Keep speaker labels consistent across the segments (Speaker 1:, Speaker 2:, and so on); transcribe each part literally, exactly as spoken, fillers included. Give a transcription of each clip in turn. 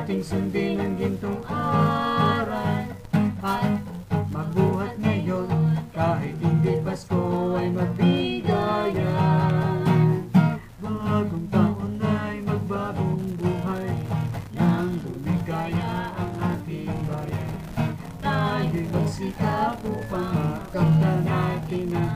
Speaker 1: ating sundin ang gintong aral at mabuhat ngayon kahit hindi Pasko ay magbigayan. Bagong taon ay magbagong buhay nang lumigaya ang ating bayan. Tayo'y magsikap upang makamtan natin ang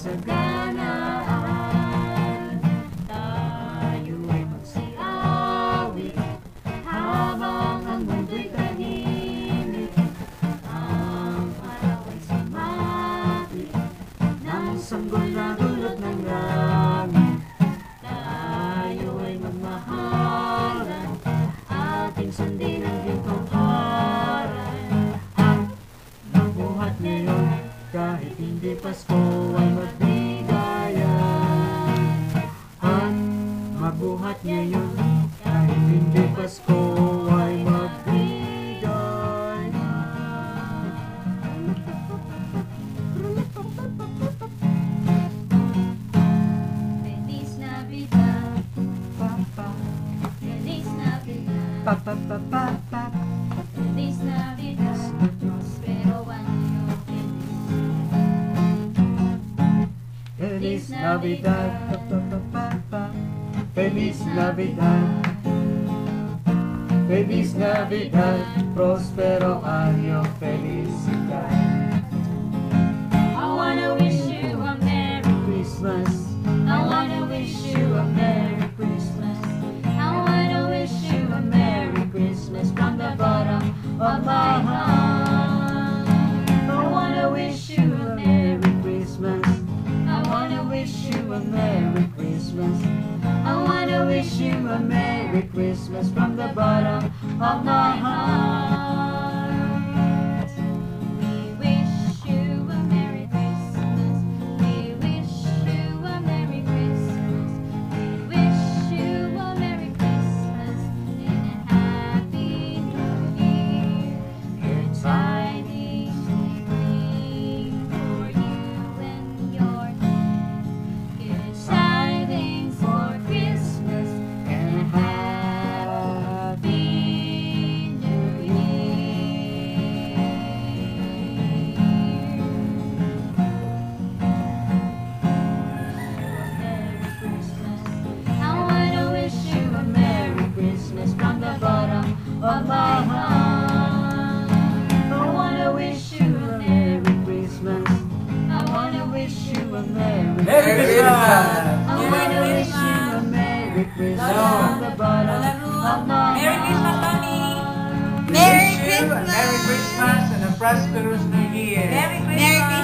Speaker 1: kasaganaan. Tayo'y magsiawit habang ang mundo'y tahimik. Ang araw ay sumapit ng sanggol na dulot ng langit. Tayo'y magmahalan, ating sundin ang gintong aral at mabuhat ngayon kahit hindi Pasko ay magbigayan. At mabuhat ngayon kahit hindi Pasko ay magbigayan.
Speaker 2: Feliz Navidad,
Speaker 1: Papa,
Speaker 2: Feliz Navidad,
Speaker 1: papa, papa, papa.
Speaker 2: Feliz Navidad, prospero año
Speaker 1: Feliz Navidad, papa, papa, papa. Feliz Navidad, Feliz Navidad, prospero año, felicidad.
Speaker 2: I wanna wish you a Merry
Speaker 1: Christmas,
Speaker 2: I wanna wish you a Merry Christmas. I wanna wish you a Merry Christmas from the bottom of my heart.
Speaker 1: I wanna wish you a Merry Christmas.
Speaker 2: I wanna wish you
Speaker 1: You a Merry Christmas.
Speaker 2: I wanna wish
Speaker 1: You a Merry Christmas from the bottom of my heart.
Speaker 2: We wish you a Merry Christmas. We wish you a Merry Christmas. We wish you a Merry Christmas and a Happy New Year. Good tidings we bring for you and your good tidings for Christmas and a Happy New Year. Merry Christmas. I wanna wish you a Merry Christmas from the bottom of my heart.
Speaker 1: I wanna wish you a Merry Christmas.
Speaker 2: I wanna wish you
Speaker 1: You a Merry
Speaker 3: Merry Christmas!
Speaker 1: I wanna wish you a Merry Christmas from the bottom of my
Speaker 3: Merry Christmas, Tony!
Speaker 4: Merry
Speaker 3: Wish you a
Speaker 4: Christmas!
Speaker 3: Merry Christmas and a prosperous New Year!
Speaker 4: Merry Christmas!